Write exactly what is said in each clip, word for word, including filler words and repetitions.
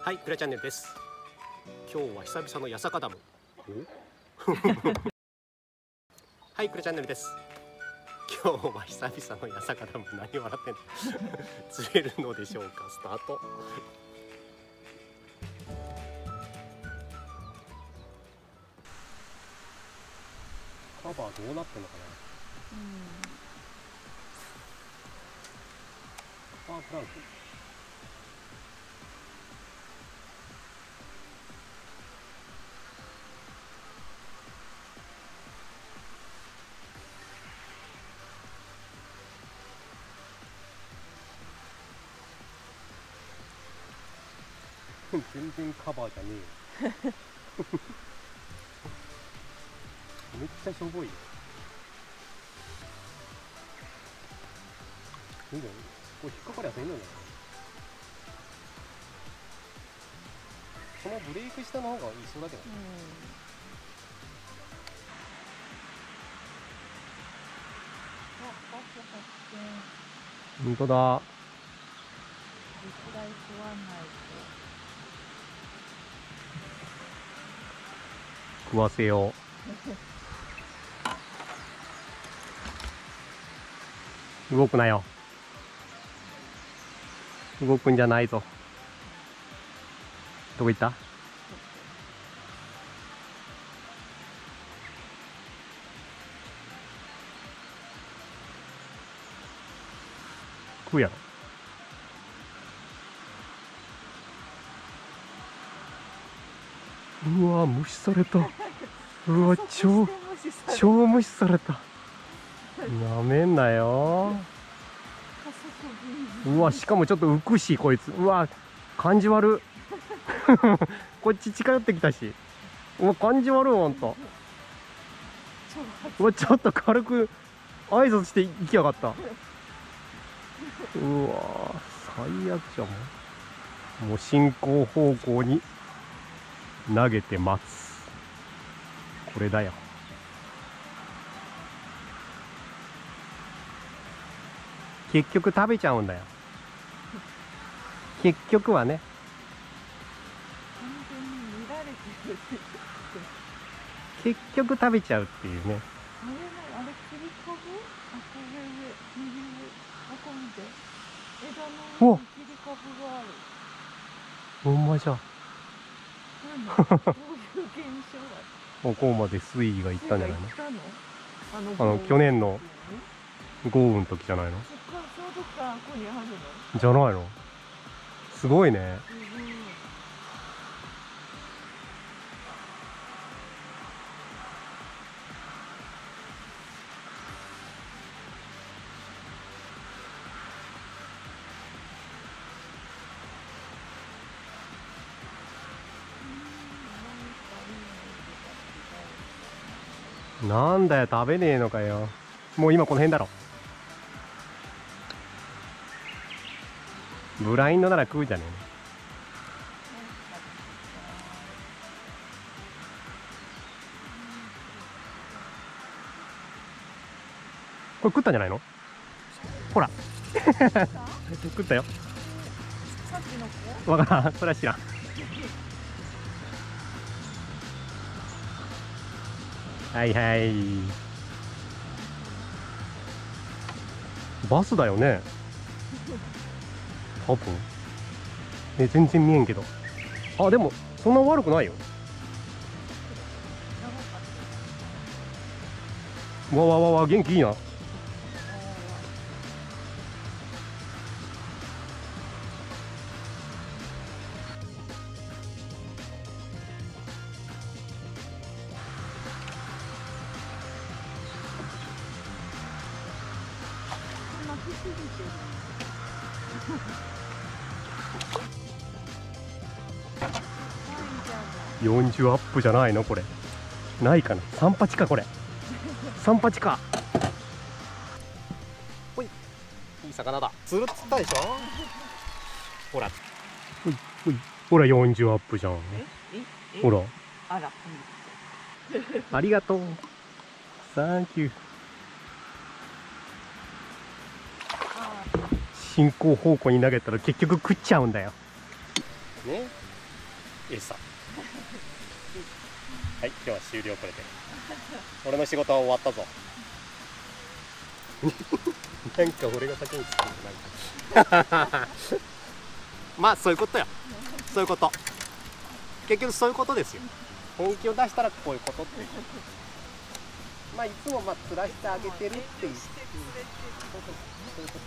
はい、クラチャンネルです。今日は久々の八坂ダム。はい、クラチャンネルです。今日は久々の八坂ダム。何笑ってんの？釣れるのでしょうか。スタート。カバーどうなってんのかな。うん、カバープランク。全然カバーじゃねえよ。めっちゃしょぼいよ。いいんじゃない？これ引っかかりゃせんのじゃない？このブレーク下の方がいいそうだけどね。本当だ。食わせよう。動くなよ。動くんじゃないぞ。どこ行った？食うやろ。うわ、無視された。うわ、超超無視された。なめんなよ。うわ、しかもちょっと浮くしこいつ。うわ、感じ悪。こっち近寄ってきたし。うわ、感じ悪い。ほんと。うわ、ちょっと軽く挨拶して行きやがった。うわ、最悪じゃん。もう進行方向に投げて待つ。これだよ。結局食べちゃうんだよ。結局はね。結局食べちゃうっていうね。 あれ切り株？あ、これ上、右上、ここ見て。枝の上に切り株がある。 ほんまじゃ。 何？どういう現象だ。 ここまで水位がいったんじゃないの？ あの、 あの去年の豪雨の時じゃないの？ そっか、その時からここにあるの？ じゃないの？すごいね。なんだよ、食べねえのかよ。もう今この辺だろ。ブラインドなら食うじゃねえの。これ食ったんじゃないの？ほら。食ったよ。 さっきの子？ わからん、それは知らん。はいはい。バスだよね。多分。え、全然見えんけど。あ、でも、そんな悪くないよ。わわわわ、元気いいな。よんじゅうアップじゃないのこれ。ないかな。さん八かこれ。さん八か。ほい。いい魚だ。釣るっつったでしょ。ほら。ほいほい。ほらよんじゅうアップじゃん。ほら。 あら。 ありがとう。サンキュー。進行方向に投げたら結局食っちゃうんだよ。ね。 餌。はい、今日は終了これで。俺の仕事は終わったぞ。なんか俺が先に作ってなんかまあそういうことよ。そういうこと。結局そういうことですよ。本気を出したらこういうことっていう。まあいつもまあ釣らしてあげてるっていう。そういうこと。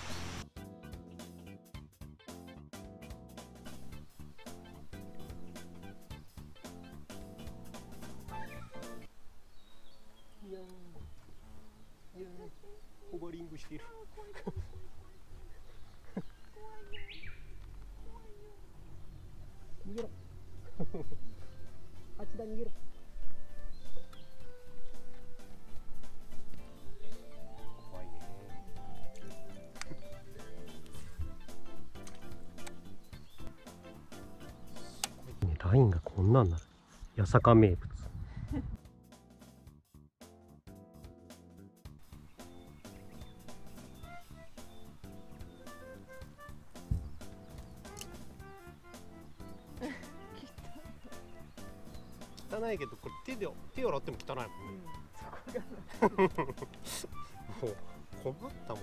ホバリングしている。逃げろ。あっちだ、逃げろ。怖いね。ラインがこんなんなる。八坂名物。汚いけど、これ手で手を洗っても汚いもんね。うん、そこがもう困ったもん。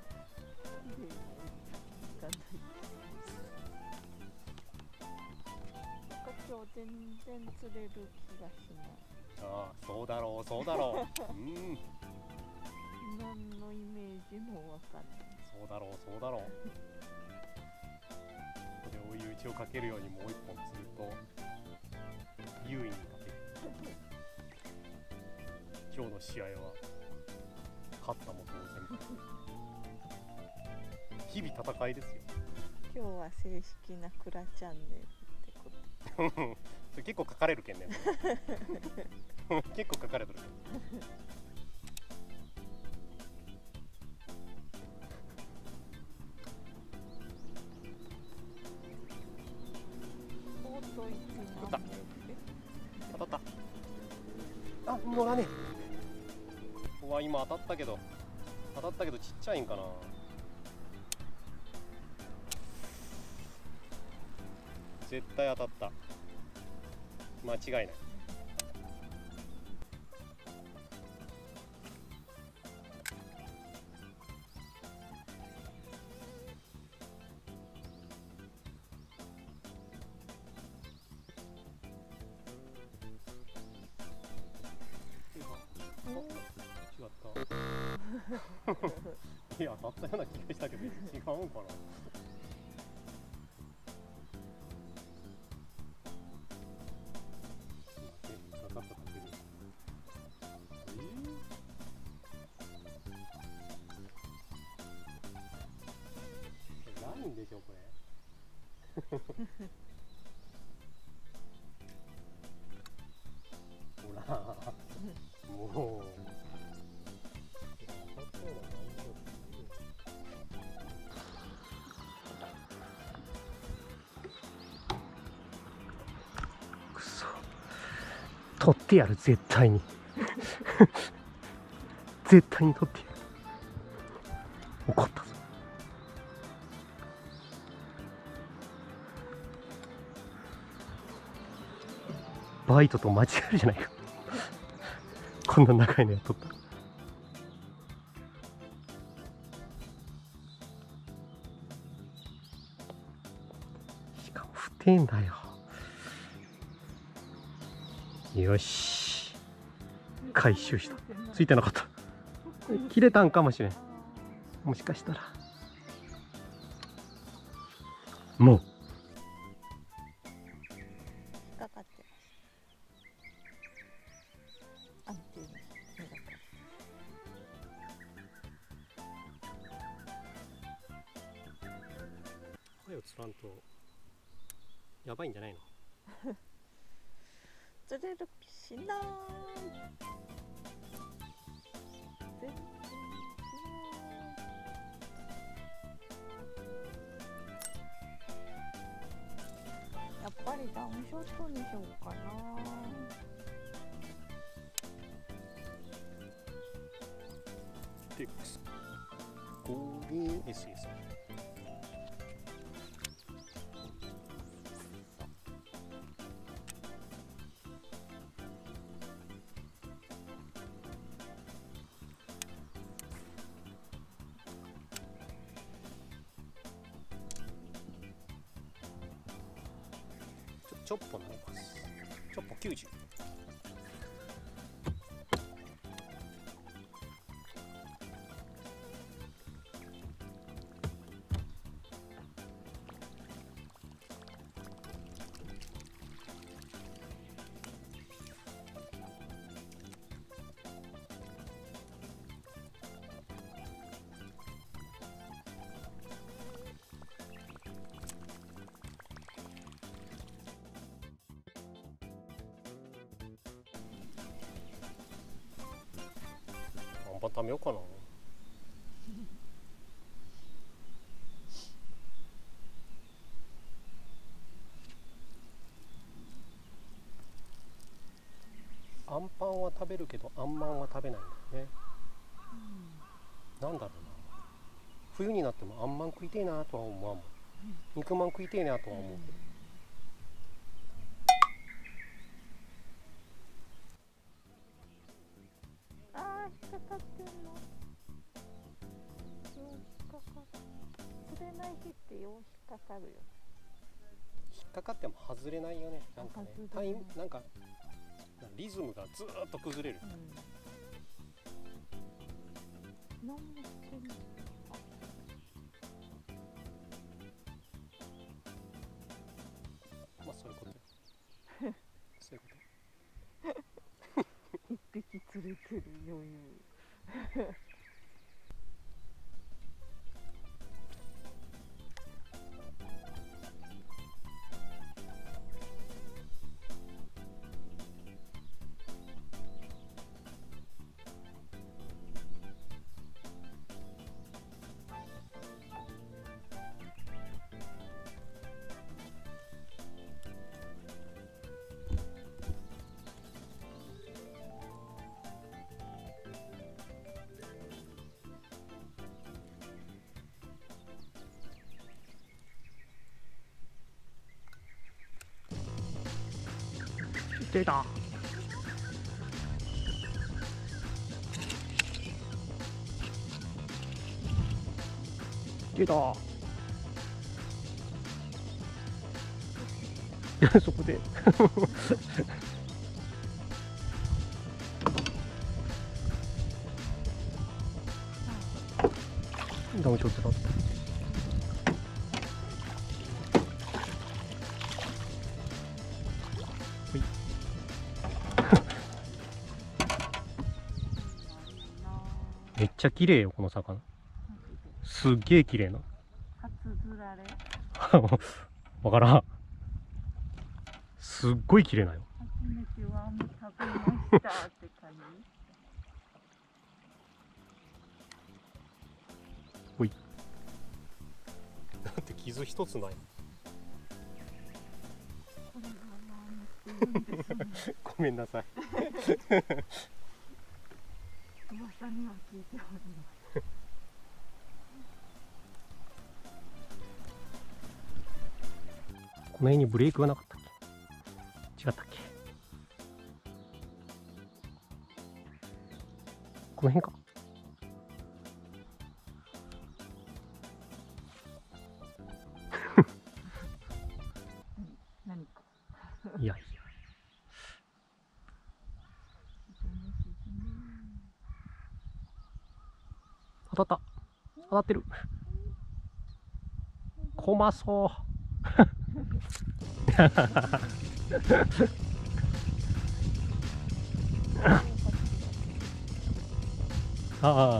今日全然釣れる気がしない。 ああ、そうだろう、そうだろう。うん。 何のイメージもわかんない。 そうだろう、そうだろう。これ追い打ちをかけるようにもう一本釣ると優位に勝てる。今日の試合は勝ったも同然。日々戦いですよ。 今日は正式なクラチャンネルってこと。 それ結構書かれるけんね。結構書かれてる。取った。当たった。あ、乗らねえ。ここは今当たったけど、当たったけどちっちゃいんかな。絶対当たった。間違いない。違った。いや、当たったような気がしたけど違うんかな。ラインでしょこれ。ほらもう。くそ、取ってやる絶対に。絶対に取ってやる。怒ったぞ。バイトと間違えるじゃないか。こんな長いのやっとった。しかも太いんだよ。よし、回収した。ついてなかった。切れたんかもしれん。もしかしたらもうかかってます。安定に目がか声をつらんとやばいんじゃないの。 釣れる気しない。全然しない。やっぱりダウンショットにしようかな。 テックスゴーリー エスエス。 チョッポになります。チョッポきゅうじゅう。あんパン食べようかな。あんパンは食べるけどあんまんは食べないんだよね。なんだろうな、冬になってもあんまん食いてえなとは思わんもん。肉まん食いてえなとは思うけど。 あー、引っかかってんの。よう引っかかる。釣れない日ってよう引っかかるよ。 引っかかっても外れないよね。なんかね、タイムなんかリズムがずーっと崩れる。 うん、何もしてない。 まあそういうことよ。そういうこと。 一匹釣れてる余裕。 出た。出た。そこでダメちょっとだった。めっちゃ綺麗よこの魚。すっげえ綺麗な。 初釣られ。 わからん。すっごい綺麗なよ。 初めてはもう食べましたって感じ。 ほい。だって傷一つない。 これが何って言うんですね。 ごめんなさい。 噂には聞いております。 この辺にブレークがなかったっけ？違ったっけ？この辺か？ 何か。 いやいや。当たった。当たってる。こまそう。ああ。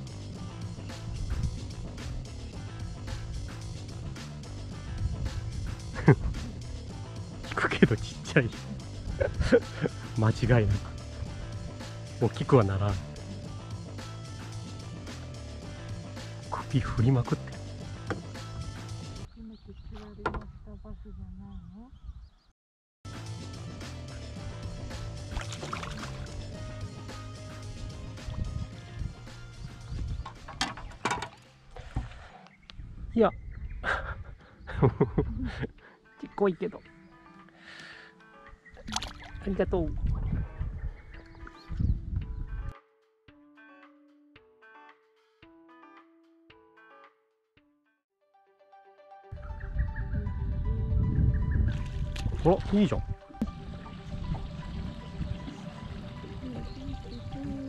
引くけどちっちゃい。間違いなく。大きくはならん。首振りまくってる。 初めて釣られましたバスじゃないの？ いやちっこいけどありがとう。 お、いいじゃん。